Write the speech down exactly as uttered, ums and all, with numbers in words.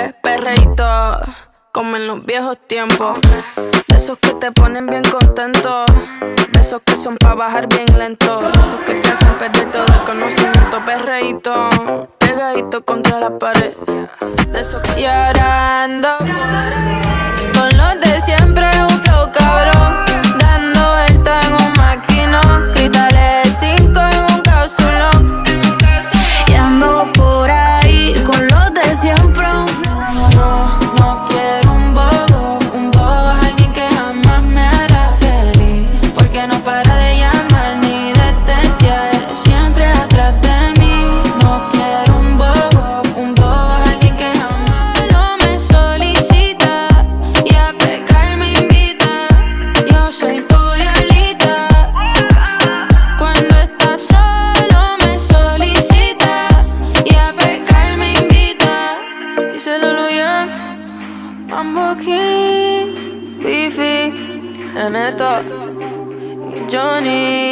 pe, perreíto, como en los viejos tiempos. De esos que te ponen bien contento, de esos que son pa' bajar bien lento, de esos que te hacen perder todo el conocimiento. Perreíto, pegadito contra la pared, de esos que llorando por ahí. Con los de siempre un flow cabrón, dando vuelta en un maquinón, cristales cinco en un cápsulón. Y ando por ahí con los de siempre un flow. No, no quiero un bobo, un bobo es alguien que jamás me hará feliz, porque no para de llamar ni de testear, siempre atrás de mí. No quiero un bobo, un bobo es alguien que jamás no me solicita y a pecar me invita. Yo soy tu diablita, cuando estás solo me solicita y a pecar me invita. Díselo lo ya, Mambo King, Fifi, Aneta y Johnny.